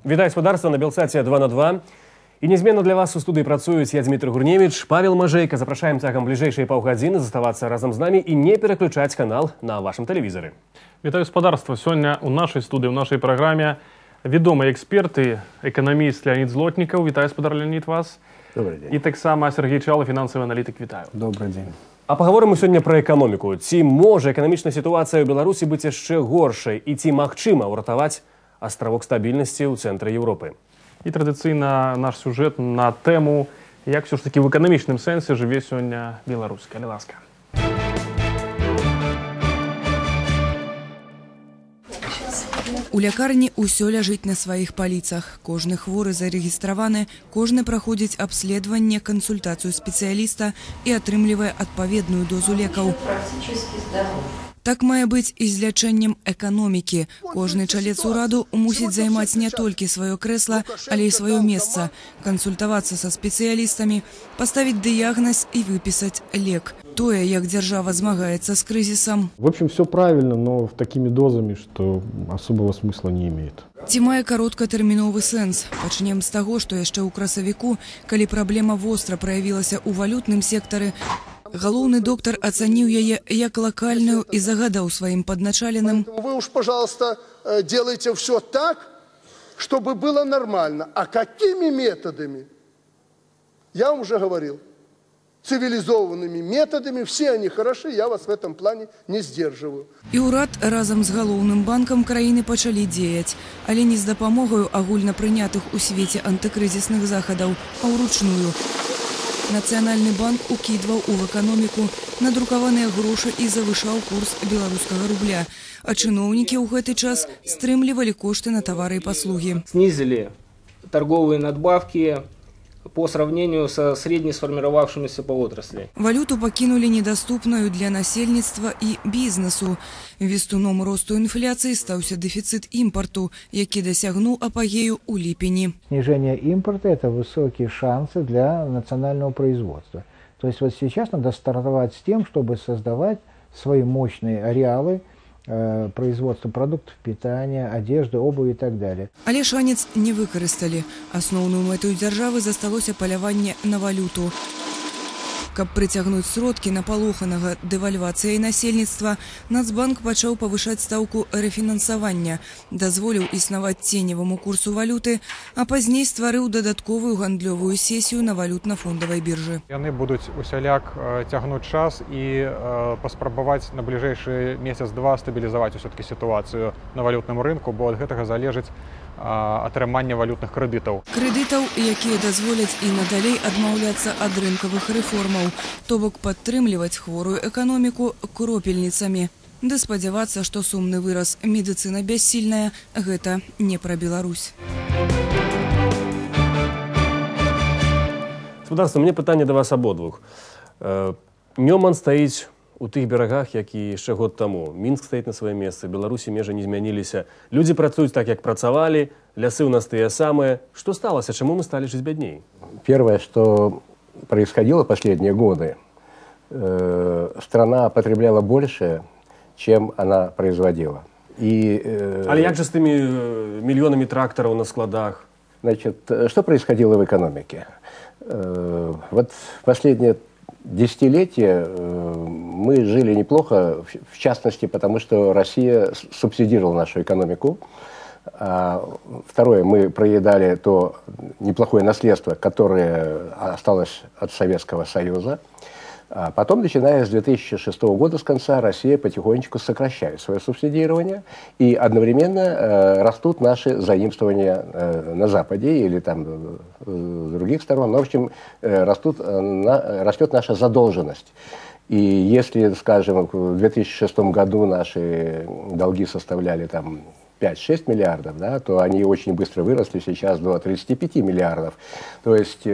Вітаю господарства на Белсаце 2 на 2. І незменно для вас у студыі працуюць я, Дмітрий Гурневич, Павел Мажейка. Запрашаем цягам бліжэйшай паўгадзіны заставацца разам з намі і не пераключаць канал на вашым тэлевізары. Вітаю господарства. Сёння у нашай студыі, у нашай праграме вядомыя эксперты, эканаміст Леонид Злотнікаў. Вітаю, гаспадар Леонид, вас. Добрый день. І таксама Сергей Чалы, фінансавы аналітык. Вітаю. Добрый день. А паговорым мы сёння пра эканоміку. Ці можа эканамічная сітуацыя ў Беларусі быць яшчэ горшай і ці магчыма ўратаваць астравок стабільнасці ў цэнтры Еўропы? І традыцыйна наш сюжэт на тэму, як все ж таки в эканамічным сэнсе жыве сёння Беларусь. Калі ласка. У лякарні ўсё ляжыць на сваіх паліцах. Кожны хворы зарэгістраваны, кожны праходзіць абследаванне, кансультацыю спецыяліста і атрымлівае адпаведную дозу лекаў. Так мае быць і з лячэннем эканомікі. Кожны чалец ураду мусіць займаць не толькі сваё крэсла, але і сваё месца, кансультавацца са спецыялістамі, паставіць дыягназ і выпісаць лек. Тое, як дзяржава змагаецца з крызісам. В общем, все правильно, но такими дозами, что особого смысла не имеет. Ці мае кароткатэрміновы сэнс? Пачнем з таго, што яшчэ ў красавіку, калі праблема востра праявілася ў валютным сектары, галоўны доктар ацаніў яе як лакальную і загадаў сваім падначаленым: вы уж, пожалуйста, делайте все так, чтобы было нормально. А какими методами? Я вам уже говорил. Цивилизованными методами, все они хороши, я вас в этом плане не сдерживаю. І ўрад разам з галоўным банкам краіны пачалі дзеяць, але не з дапамогаю агульна прынятых у свеце антыкрызісных захадаў, а ўручную. Нацыянальны банк укідваў у эканоміку надрукаваныя грошы і завышаў курс беларускага рубля, а чыноўнікі ў гэты час стрымлівалі кошты на тавары і паслугі. Снизили торговые надбавки по сравнению со среднесформировавшимися по отрасли. Валюту пакінулі недаступную для насельніцтва і бізнесу. Вестуном росту інфляцыі стаўся дэфіцыт імпарту, які дасягнуў апагею ў ліпені. Снижение импорта – это высокие шансы для национального производства. То есть вот сейчас надо стартовать с тем, чтобы создавать свои мощные ареалы производства продуктов питания, одежды, обуви и так далее. Але шанец не выкарысталі. Асноўную мэту дзяржавы засталося паляванне на валюту. Каб прыцягнуць сродкі напалоханага дэвальвацыяй насельніцтва, Нацбанк пачаў павышаць стаўку рэфінансавання, дазволіў існаваць ценеваму курсу валюты, а пазней стварыў дадатковую гандлёвую сесію на валютна-фондавай біржы. Яны будуць усяляк цягнуць час і паспрабаваць на бліжэйшы месяц-два стабілізаваць усё-такі сітуацыю на валютным рынку, бо ад гэтага залежыць атрымання валютных крэдытаў. Крэдытаў, якія дазволяць і надалей адмаўляцца ад рынкавых рэформаў, то бок падтрымліваць хворую эканоміку кропельніцамі. Ды спадзявацца, што сумны выраз «медыцына бяссільная» – гэта не пра Беларусь. Господарство, мне пытанне да вас абодвух. Нёман стаіць у тых берагах, як і яшчэ год таму. Мінск стаіць на сваім месцы, Беларусі межы не змяніліся. Людзі працуюць так, як працавалі, лясы ў нас тыя самыя. Што сталася? Чаму мы сталі жыць бядней? Первое, что происходило последние годы, страна потребляла больше, чем она производила. Але як же з тымі мільёнамі трактараў на складах? Значит, что происходило в экономике? Вот последние десятилетия мы жили неплохо, в частности, потому что Россия субсидировала нашу экономику. Второе, мы проедали то неплохое наследство, которое осталось от Советского Союза. А потом, начиная с 2006 года, с конца, Россия потихонечку сокращает свое субсидирование, и одновременно растут наши заимствования на Западе или там с других сторон. Но, в общем, растет наша задолженность. И если, скажем, в 2006 году наши долги составляли там 5-6 миллиардов, да, то они очень быстро выросли сейчас до 35 миллиардов. То есть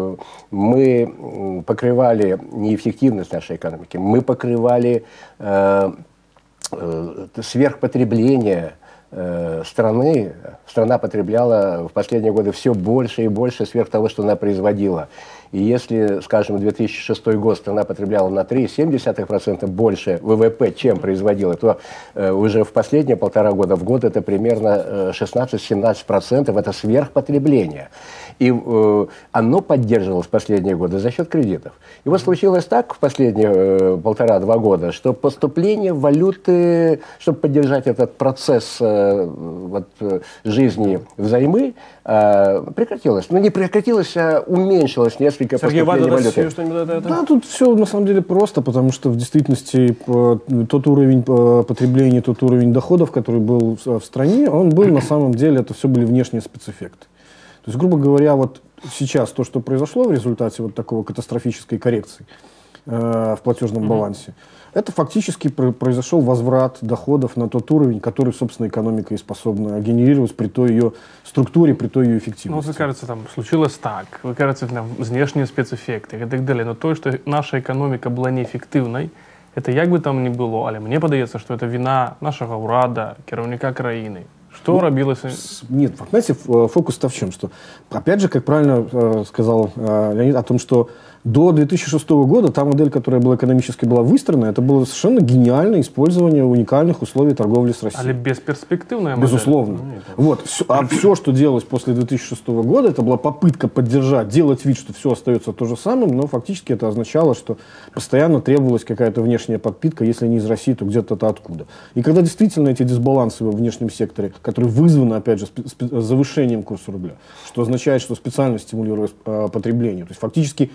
мы покрывали неэффективность нашей экономики, мы покрывали сверхпотребление страны, страна потребляла в последние годы все больше и больше сверх того, что она производила. И если, скажем, в 2006 год страна потребляла на 3,7% больше ВВП, чем производила, то уже в последние 1,5 года в год это примерно 16-17%, это сверхпотребление. И оно поддерживалось в последние годы за счет кредитов. И вот случилось так в последние 1,5-2 года, что поступление валюты, чтобы поддержать этот процесс жизни взаймы, прекратилось. Ну, не прекратилось, а уменьшилось несколько поступлений валюты. Да, тут все на самом деле просто, потому что в действительности тот уровень потребления, тот уровень доходов, который был в стране, он был на самом деле, это все были внешние спецэффекты. То есть, грубо говоря, вот сейчас то, что произошло в результате вот такого катастрофической коррекции в платежном балансе, это фактически произошел возврат доходов на тот уровень, который, собственно, экономика и способна генерировать при той ее структуре, при той ее эффективности. Ну, ви кажете, там случилось так, ви кажете, там внешние спецэффекты и так далее. Но то, что наша экономика была неэффективной, это як би там не було, але мені подається, що це вина нашого уряда, керівника країни. Что робилось? Нет, понимаете, фокус-то в чем? Что, опять же, как правильно сказал Леонид, о том, что до 2006 года та модель, которая была экономически выстроена, это было совершенно гениальное использование уникальных условий торговли с Россией. Але бесперспективная модель. Безусловно. Вот. А все, что делалось после 2006 года, это была попытка поддержать, делать вид, что все остается то же самым, но фактически это означало, что постоянно требовалась какая-то внешняя подпитка, если не из России, то где-то откуда. И когда действительно эти дисбалансы во внешнем секторе, которые вызваны, опять же, завышением курса рубля, что означает, что специально стимулировалось потребление. То есть фактически,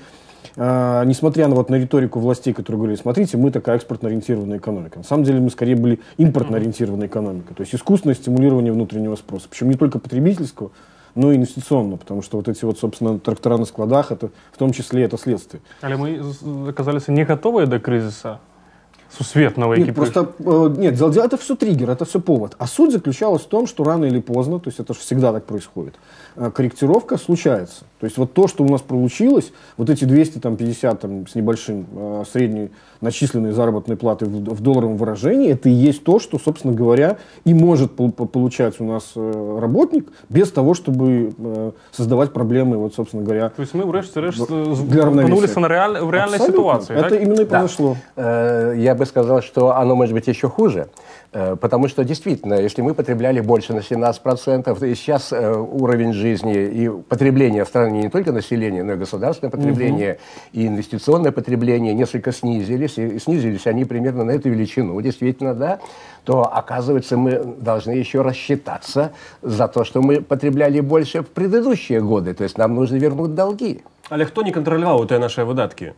несмотря на риторику властей, которые говорили, смотрите, мы такая экспортно-ориентированная экономика. На самом деле мы скорее были импортно-ориентированной экономикой. То есть искусственное стимулирование внутреннего спроса. Причем не только потребительского, но и инвестиционного. Потому что вот эти собственно, трактора на складах, это в том числе это следствие. Але мы оказались не готовы до кризиса сусветного. Нет, просто, нет, это все триггер, это все повод. А суть заключалась в том, что рано или поздно, то есть это же всегда так происходит, корректировка случается. То есть вот то, что у нас получилось, вот эти 250 с небольшим средней начисленной заработной платы в долларовом выражении, это и есть то, что, собственно говоря, и может получать у нас работник без того, чтобы создавать проблемы, вот, собственно говоря, то есть мы врешті-решт вернулись в реальной ситуации. Это так? Именно и произошло. Да. Я бы сказал, что оно может быть еще хуже, потому что действительно, если мы потребляли больше на 17%, и сейчас уровень жизни и потребления в стране не только населения, но и государственное потребление, и инвестиционное потребление несколько снизились, и снизились они примерно на эту величину, действительно, да, то, оказывается, мы должны еще рассчитаться за то, что мы потребляли больше в предыдущие годы, то есть нам нужно вернуть долги. Але хто не контролював у те наші видатки?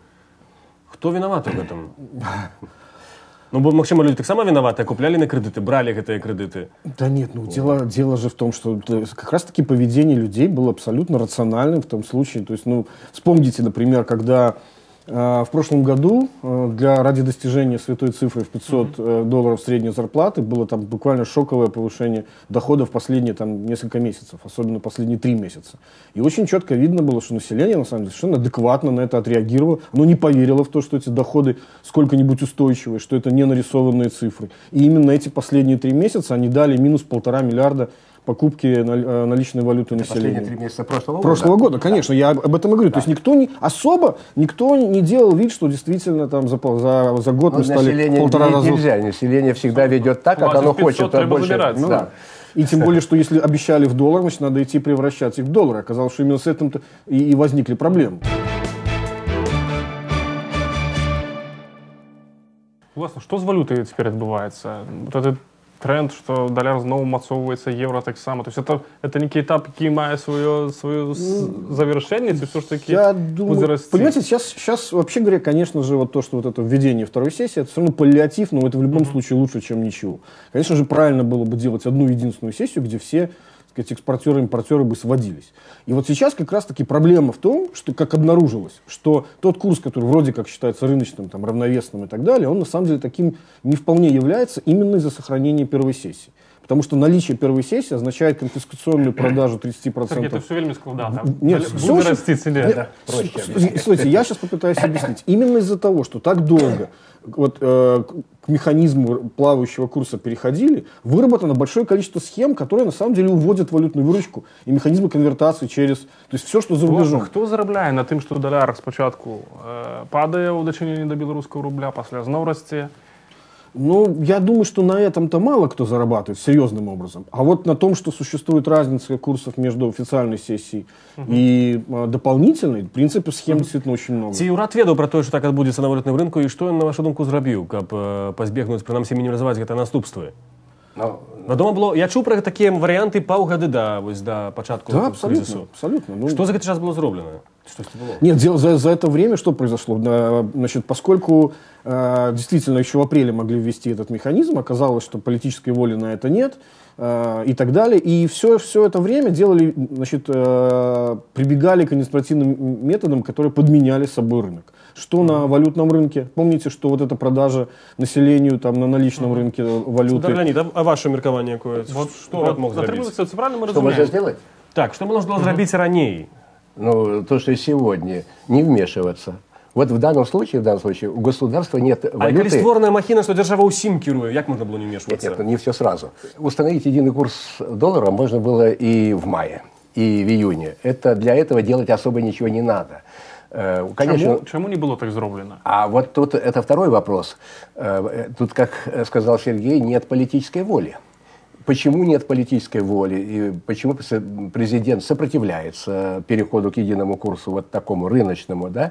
Хто виноват в этом? Ну, бо, максимум, люди так само виноваты, купляли на кредиты, брали эти кредиты. Да нет, ну дело же в том, что как раз-таки поведение людей было абсолютно рациональным в том случае. То есть, ну, вспомните, например, когда в прошлом году ради достижения святой цифры в $500 средней зарплаты было там буквально шоковое повышение доходов последние там несколько месяцев, особенно последние 3 месяца. И очень четко видно было, что население на самом деле совершенно адекватно на это отреагировало, оно не поверило в то, что эти доходы сколько-нибудь устойчивые, что это не нарисованные цифры. И именно эти последние 3 месяца они дали минус 1,5 миллиарда покупки наличной валюты населения. Последние 3 месяца прошлого года? Прошлого года, конечно, я об этом и говорю. Да. То есть никто не делал вид, что действительно там за год мы стали 1,5 раза. Нельзя, население всегда ведет так, как оно хочет. Больше. Ну, да. И тем более, что если обещали в доллар, значит, надо идти превращать их в доллары. Оказалось, что именно с этим-то и возникли проблемы. Власне, що з валютою тепер відбувається? Вот этот тренд, что доллар знову мацовывается, евро так само. То есть это некий этап, который имеет свое завершение, и все ж таки я думаю, понимаете, сейчас вообще говоря, конечно же, вот то, что вот это введение второй сессии, это все равно паллиатив, но это в любом случае лучше, чем ничего. Конечно же, правильно было бы делать одну единственную сессию, где все экспортеры и импортеры бы сводились. И вот сейчас как раз-таки проблема в том, что, как обнаружилось, что тот курс, который вроде как считается рыночным, там, равновесным и так далее, он на самом деле таким не вполне является именно из-за сохранения первой сессии. Потому что наличие первой сессии означает конфискационную продажу 30%. Сергей, ты все время сказал, да. Нет, все буду расти цене. Слушайте, я сейчас попытаюсь объяснить. Именно из-за того, что так долго вот, к механизму плавающего курса переходили, выработано большое количество схем, которые на самом деле уводят валютную выручку и механизмы конвертации через... То есть все, что за рубежом. Хто заробляє на тим, що доляр спочатку падає у дочиненні до білоруського рубля, після знову росте? Ну, я думаю, что на этом-то мало кто зарабатывает серьезным образом. А вот на том, что существует разница курсов между официальной сессией и дополнительной, в принципе, схем действительно очень много. Ці урад ведаў пра тое, што так адбудзецца на валютным рынку, і што ён, на вашу думку, зрабіў, каб пазбегнуць, прынамсі, мінімізаваць гэта наступствы? Вядома было, я чуў пра такія варыянты паўгады да пачатку крызісу. Абсолютно. Ну, што за гэты час было зроблена? Нет, за это время что произошло? Значит, поскольку действительно еще в апреле могли ввести этот механизм, оказалось, что политической воли на это нет и так далее. И все это время делали, значит, прибегали к административным методам, которые подменяли собой рынок. Что на валютном рынке? Помните, что вот эта продажа населению там, на наличном рынке валюты... Леонид, а ваше меркаванне якое? Вот, что мог зрабіць? Что можно сделать? Так, что можно было зрабіць раней? Ну, то, что и сегодня, не вмешиваться. Вот в данном случае у государства нет валюты. А калі створная махіна, што дзяржава ўсім кіруе, як можна было не вмешиваться? Нет, не все сразу. Установить единый курс доллара можно было и в мае, и в июне. Для этого делать особо ничего не надо. Конечно, чему не было так сделано? А вот тут это второй вопрос. Тут, как сказал Сергей, нет политической воли. Почему нет политической воли и почему президент сопротивляется переходу к единому курсу, вот такому рыночному, да?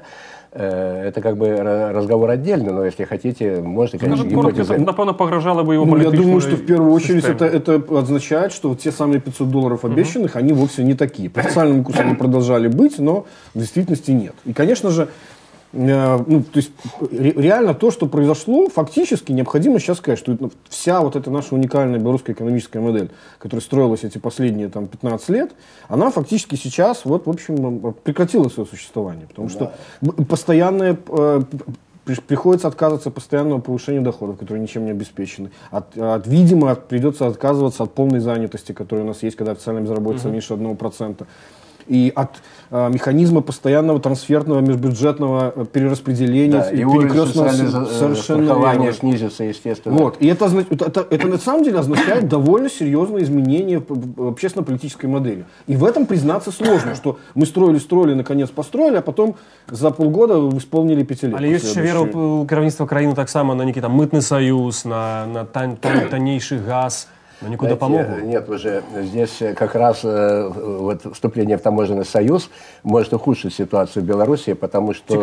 Это как бы разговор отдельно, но если хотите, можете, конечно, гипотезировать. Напевно, погрожало бы его политической Я думаю, что в первую очередь это означает, что те самые $500 обещанных, они вовсе не такие. По официальному курсу они продолжали быть, но в действительности нет. И, конечно же, то есть реально то, что произошло, фактически необходимо сейчас сказать, что вся вот эта наша уникальная белорусская экономическая модель, которая строилась эти последние 15 лет, она фактически сейчас вот, в общем, прекратила свое существование, потому что постоянное приходится отказываться от постоянного повышения доходов, которые ничем не обеспечены. Видимо, придется отказываться от полной занятости, которая у нас есть, когда официальная безработица меньше 1%. И от механизма постоянного трансферного межбюджетного перераспределения, и перекрестного совершенно снизится, естественно. Вот. И это на самом деле означает довольно серьезное изменение в общественно-политической модели. И в этом признаться сложно, что мы строили, наконец построили, а потом за полгода исполнили 5 лет. Але есть еще вера у кіраўніцтва краіны таксама на некий там мытный союз, на таннейший газ. Но никуда помогут. Нет, уже здесь как раз вот вступление в таможенный союз может ухудшить ситуацию в Беларуси, потому что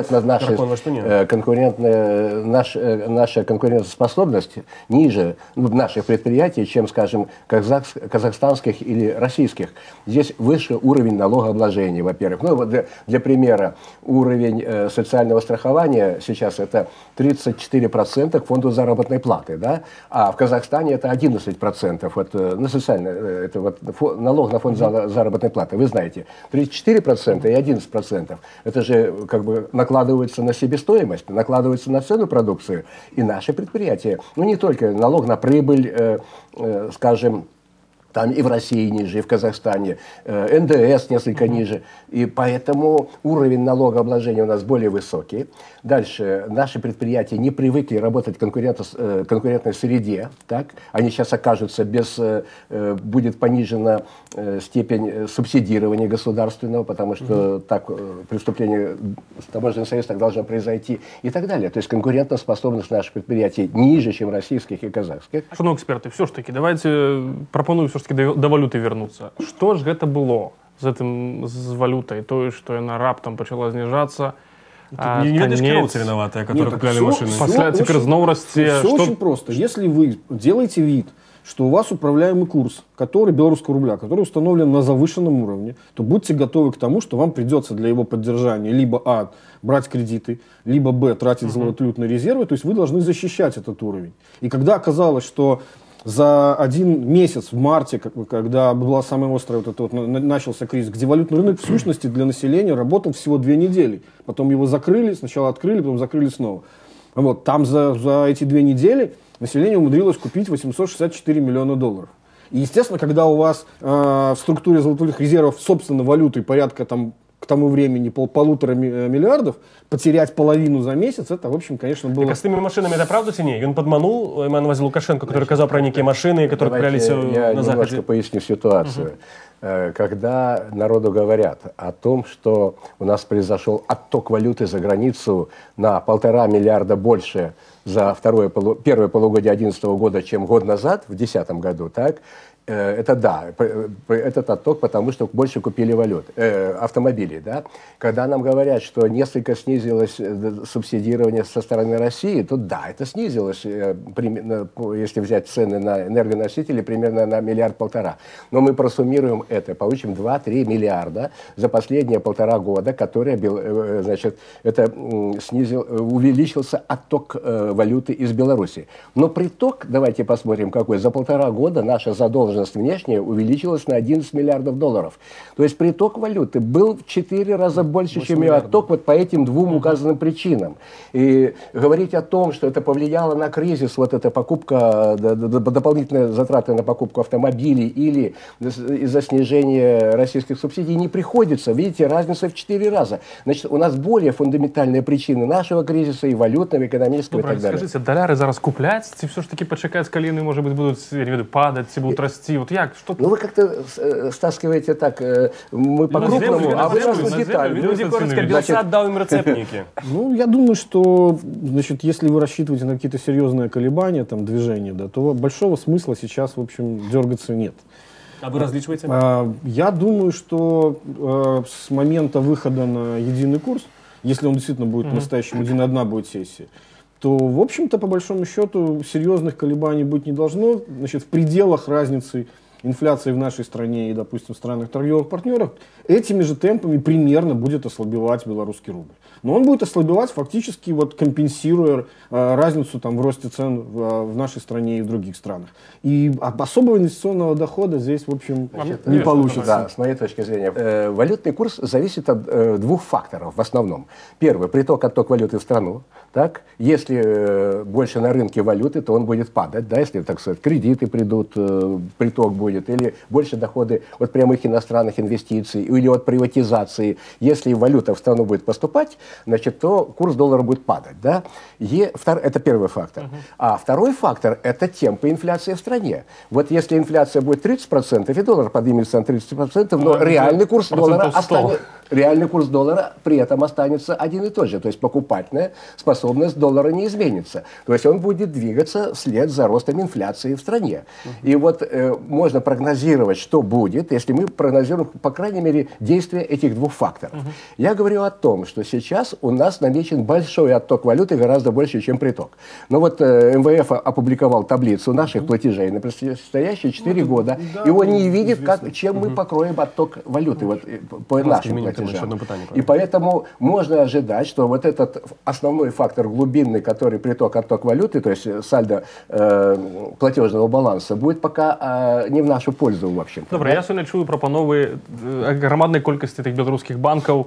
наша конкурентоспособность ниже наших предприятий, чем, скажем, казахстанских или российских. Здесь выше уровень налогообложения, во-первых. Ну, вот для примера, уровень социального страхования сейчас это 34% к фонду заработной платы, да? А в Казахстане это 11%. Вот, на социальный, это вот налог на фонд заработной платы, вы знаете, 34% и 11%. Это же как бы накладывается на себестоимость, накладывается на цену продукции. И наши предприятия, ну не только налог на прибыль, скажем, там и в России ниже, и в Казахстане, НДС несколько ниже. И поэтому уровень налогообложения у нас более высокий. Дальше, наши предприятия не привыкли работать в конкурентной среде. Так? Они сейчас окажутся будет понижена степень субсидирования государственного, потому что так преступление в таможенный союз так должно произойти и так далее. То есть конкурентоспособность наших предприятий ниже, чем российских и казахских. Шановні експерти, все ж таки, давайте пропоную все ж таки до валюты вернуться. Что ж это было з валютой? То, что она раптом почала знижаться. Не ведаешь, кіроўцы виноватые, которые купляли машины. Теперь снова расте. Все очень просто. Если вы делаете вид, что у вас управляемый курс, белорусского рубля, который установлен на завышенном уровне, то будьте готовы к тому, что вам придется для его поддержания либо брать кредиты, либо тратить золотовалютные резервы, то есть вы должны защищать этот уровень. И когда оказалось, что за один месяц в марте, когда была самая острая начался кризис, где валютный рынок в сущности для населения работал всего 2 недели. Потом его закрыли, сначала открыли, потом закрыли снова. Вот, там за эти 2 недели население умудрилось купить 864 миллиона долларов. И, естественно, когда у вас в структуре золотых резервов собственно валюты порядка там к тому времени 1,5 миллиардов, потерять половину за месяц, это, в общем, конечно, было... Так, а с теми машинами это правда ці ні? Он подманул Эммануэля Лукашенко, который сказал про некие машины, которые отправлялись на Западе. Я немножко поясню ситуацию. Когда народу говорят о том, что у нас произошел отток валюты за границу на 1,5 миллиарда больше за первое полугодие 2011 года, чем год назад, в 2010 году, так, это да, этот отток, потому что больше купили автомобилей. Да? Когда нам говорят, что несколько снизилось субсидирование со стороны России, то да, это снизилось, если взять цены на энергоносители, примерно на 1,5 миллиарда. Но мы просуммируем это, получим 2-3 миллиарда за последние 1,5 года, которые, значит, увеличился отток валюты из Беларуси. Но приток, давайте посмотрим какой, за 1,5 года наша задолженность внешняя увеличилась на 11 миллиардов долларов. То есть приток валюты был в 4 раза больше, чем ее отток вот по этим двум указанным причинам. И говорить о том, что это повлияло на кризис, вот эта покупка, дополнительные затраты на покупку автомобилей или из-за снижения российских субсидий, не приходится. Видите, разница в 4 раза. Значит, у нас более фундаментальные причины нашего кризиса и валютного, экономического и так далее. Скажите, доллары зараз купляют, ці все ж таки почекать, коли вони, может быть, будут падать, ці будут расти? Вот як? Что... Ну вы как-то стаскиваете так, мы по-крупному, а вы нас в детали. Люди коротко, Белсат отдал им рецептники. Ну, я думаю, что, значит, если вы рассчитываете на какие-то серьезные колебания, там, движения, да, то большого смысла сейчас, в общем, дергаться нет. А вы различиваете? Я думаю, что с момента выхода на единый курс, если он действительно будет настоящим, одна будет сессия, то, в общем-то, по большому счету, серьезных колебаний быть не должно. Значит, в пределах разницы инфляции в нашей стране и, допустим, в странах торговых партнеров, этими же темпами примерно будет ослабевать белорусский рубль. Но он будет ослабевать фактически, вот, компенсируя разницу там, в росте цен в нашей стране и в других странах. И особого инвестиционного дохода здесь, в общем, не получится. Да, с моей точки зрения. Валютный курс зависит от двух факторов в основном. Первый – приток-отток валюты в страну. Так? Если больше на рынке валюты, то он будет падать. Да? Если, так сказать, кредиты придут, приток будет, или больше доходы от прямых иностранных инвестиций, или от приватизации. Если валюта в страну будет поступать, значит, то курс доллара будет падать. Да? Это первый фактор. А второй фактор – это темпы инфляции в стране. Вот если инфляция будет 30%, и доллар поднимется на 30%, но реальный курс доллара при этом останется один и тот же. То есть покупательная способность доллара не изменится. То есть он будет двигаться вслед за ростом инфляции в стране. И вот можно прогнозировать, что будет, если мы прогнозируем, по крайней мере, действия этих двух факторов. Я говорю о том, что сейчас у нас намечен большой отток валюты, гораздо больше, чем приток. Но вот МВФ опубликовал таблицу наших платежей на предстоящие 4 года, и он не видит, чем мы покроем отток валюты вот, по нашим платежам. И поэтому можно ожидать, что вот этот основной фактор глубинный, который приток-отток валюты, то есть сальдо платежного баланса, будет пока не в нашу пользу, в общем. Добре, я сьогодні чую пропанови громадної кількості тих білоруських банків.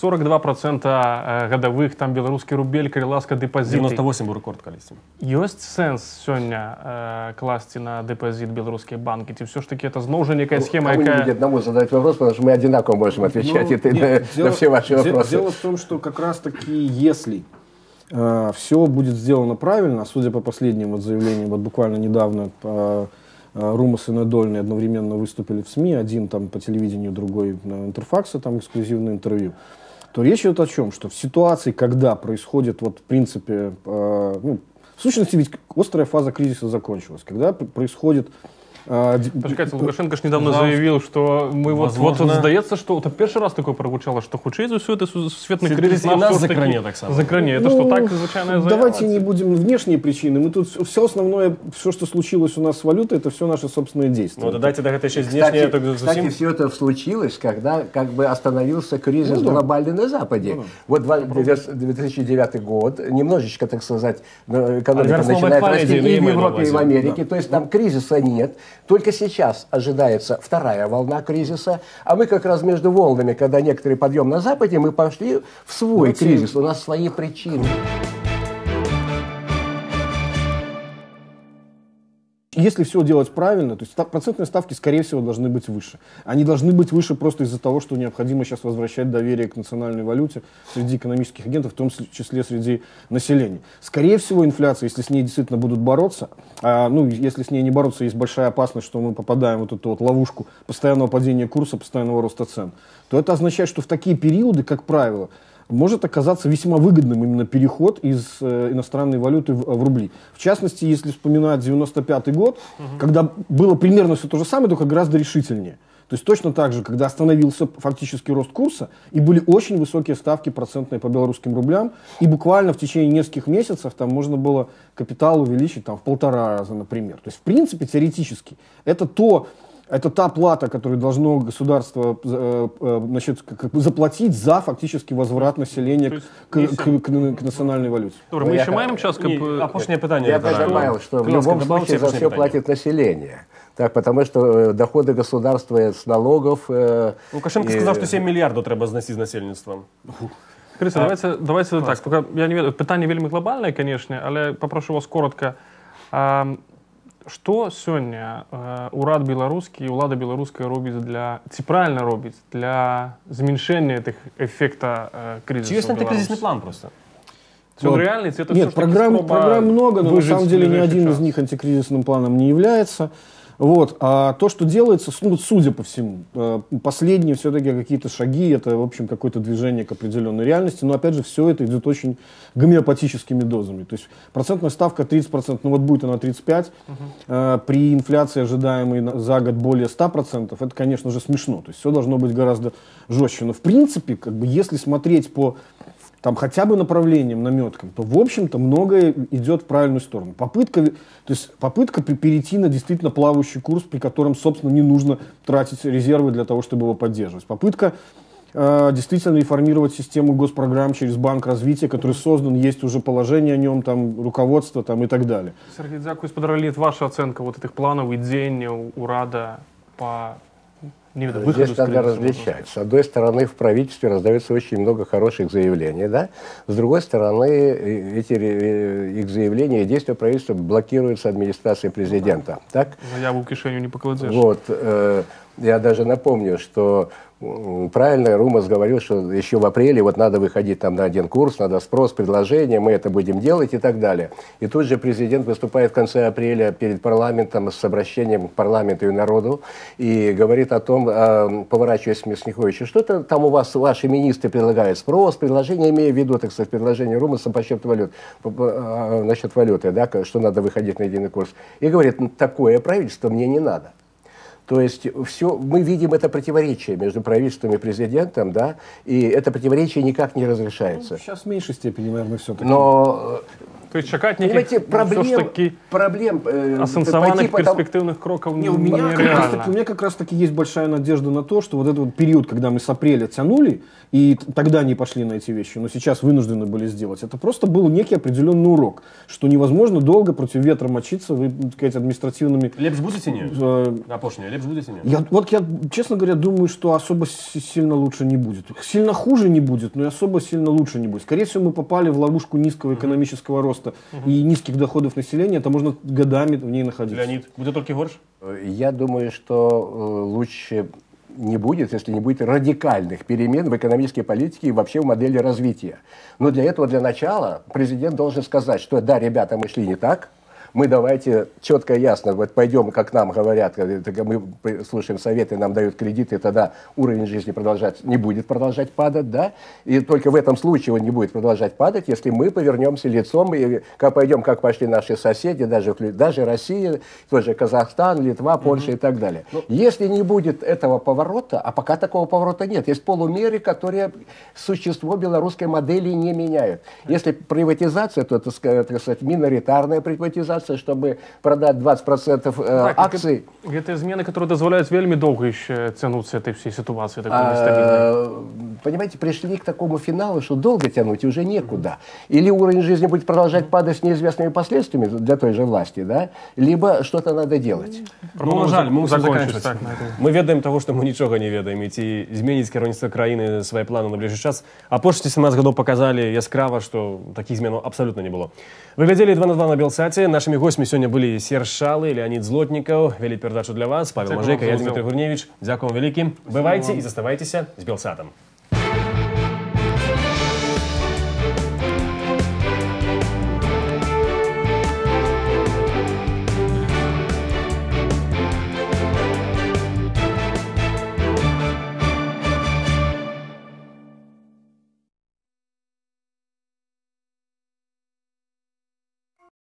42% годовых там белорусский рубель, крыласка депозиты. 98 был рекорд количества. Есть сенс сегодня класти на депозит белорусские банки? И все ж таки это снова же некая схема, какая... Вы не будете одному задать вопрос, потому что мы одинаково можем отвечать на все ваши вопросы. Дело в том, что как раз таки, если все будет сделано правильно, судя по последним вот заявлениям, вот буквально недавно Румас и Надольный одновременно выступили в СМИ, один там по телевидению, другой на Интерфаксе, там эксклюзивное интервью, то речь идет о чем? Что в ситуации, когда происходит, вот в принципе, в сущности ведь острая фаза кризиса закончилась, когда происходит... Почекайте, Лукашенко ж недавно заявил, что мы вот здається, что это первый раз такое прозвучало, что худший за все это светный кризис нас закране, так само. Закране. Это что, так звучайная заява? Давайте не будем внешние причины. Мы тут все основное, все, что случилось у нас с валютой, это все наши собственные действия. Ну, дайте это еще внешнее. Кстати, все это случилось, когда как бы остановился кризис глобальный на Западе. Вот 2009 год, немножечко, так сказать, экономика начинает расти и в Европе, и в Америке. То есть там кризиса нет. Только сейчас ожидается вторая волна кризиса, а мы как раз между волнами, когда некоторый подъем на Западе, мы пошли в свой кризис, у нас свои причины. если все делать правильно, то есть процентные ставки, скорее всего, должны быть выше. Они должны быть выше просто из-за того, что необходимо сейчас возвращать доверие к национальной валюте среди экономических агентов, в том числе среди населения. Скорее всего, инфляция, если с ней действительно будут бороться, если с ней не бороться, есть большая опасность, что мы попадаем в вот эту вот ловушку постоянного падения курса, постоянного роста цен, то это означает, что в такие периоды, как правило, может оказаться весьма выгодным именно переход из иностранной валюты в рубли. В частности, если вспоминать 95-й год, когда было примерно все то же самое, только гораздо решительнее. То есть точно так же, когда остановился фактически рост курса, и были очень высокие ставки процентные по белорусским рублям, и буквально в течение нескольких месяцев там можно было капитал увеличить там, в 1,5 раза, например. То есть, в принципе, теоретически, это та плата, которую должно государство заплатить за фактически возврат населения к национальной валюте. Добре, мы еще маем час. Я понимаю, что в любом случае за все платит население. Так, потому что доходы государства с налогов... Лукашенко сказал, что 7 миллиардов треба знести з насельництвом. Криса, давайте так. Я не ведаю, питання вельми глобальне, конечно, але попрошу вас коротко. Что сегодня урад белорусский, улада белорусская робит ці правильно робить для зменшения этих эффекта кризиса? Чи есть антикризисный план просто? Он реальный? Это нет, программ много, но на самом деле ни один из них антикризисным планом не является. Вот. А то, что делается, судя по всему, последние все-таки какие-то шаги, это, в общем, какое-то движение к определенной реальности, но, опять же, все это идет очень гомеопатическими дозами. То есть процентная ставка 30%, ну вот будет она 35%, при инфляции, ожидаемой за год более 100%, это, конечно же, смешно. То есть все должно быть гораздо жестче. Но, в принципе, если смотреть по хотя бы направлением, наметкам, то, в общем-то, многое идет в правильную сторону. Попытка перейти на действительно плавающий курс, при котором, собственно, не нужно тратить резервы для того, чтобы его поддерживать. Попытка действительно реформировать систему госпрограмм через Банк развития, который создан, есть уже положение о нем, руководство и так далее. Сергей, дякую. Сподролит, ваша оценка вот этих планов и дзеяння урада по... Здесь надо различать. С одной стороны, в правительстве раздается очень много хороших заявлений, да? С другой стороны, их заявления и действия правительства блокируются администрацией президента. Так? Заяву в кишеню не покладешь. Вот. Я даже напомню, что правильно Румас говорил, что еще в апреле надо выходить на один курс, надо спрос, предложение, мы это будем делать и так далее. И тут же президент выступает в конце апреля перед парламентом с обращением к парламенту и народу и говорит о том, поворачиваясь к Мясниковичу, что-то там у вас ваши министры предлагают, спрос, предложение, имея в виду, так сказать, предложение Румаса насчет валюты, да, что надо выходить на единый курс. И говорит, такое правительство мне не надо. То есть мы видим это противоречие между правительством и президентом, да, и это противоречие никак не разрешается. Сейчас в меньшей степени, наверное, все-таки. Но... То есть чекать никаких проблем асенсованных перспективных кроков нереально. У меня как раз-таки есть большая надежда на то, что вот этот период, когда мы с апреля тянули, и тогда не пошли на эти вещи, но сейчас вынуждены были сделать, это просто был некий определенный урок, что невозможно долго против ветра мочиться, вы, так сказать, административными... Лепс будете не? Апошня, лепс будете не? Я, честно говоря, думаю, что особо сильно лучше не будет. Сильно хуже не будет, но и особо сильно лучше не будет. Скорее всего, мы попали в ловушку низкого экономического роста и низких доходов населения, это можно годами в ней находиться. Леонид, будет только горше? Я думаю, что лучше не будет, если не будет радикальных перемен в экономической политике и вообще в модели развития. Но для этого, для начала, президент должен сказать, что да, ребята, мы шли не так, мы давайте четко и ясно, пойдем, как нам говорят, мы слушаем советы, нам дают кредиты, тогда уровень жизни не будет продолжать падать, да, и только в этом случае он не будет продолжать падать, если мы повернемся лицом и пойдем, как пошли наши соседи, даже Россия, тот же Казахстан, Литва, Польша и так далее. Если не будет этого поворота, а пока такого поворота нет, есть полумеры, которые существо белорусской модели не меняют. Если приватизация, то это, так сказать, миноритарная приватизация, чтобы продать 20% акций. Это измены, которые дозволяют вельми долго еще тянуться этой всей ситуации такой нестабильной. Понимаете, пришли к такому финалу, что долго тянуть уже некуда. Или уровень жизни будет продолжать падать с неизвестными последствиями для той же власти, да? Либо что-то надо делать. Ну, жаль, мы мусим заканчивать. Мы ведаем того, что мы ничего не ведаем. И ці зменить кіраўніцтва краіны свои планы на ближайший час. Апошнія 17 гадоў показали яскрава, что таких зменаў абсолютно не было. Вы глядели 2 на 2 на Белсате. Нашими Нашими гостьми сегодня были Серж Шалы, Леонид Злотников. Вели передачу для вас. Павел Мажейко, я Дмитрий Гурневич. Дякую вам великим. Бывайте и заставайтесь с Белсатом.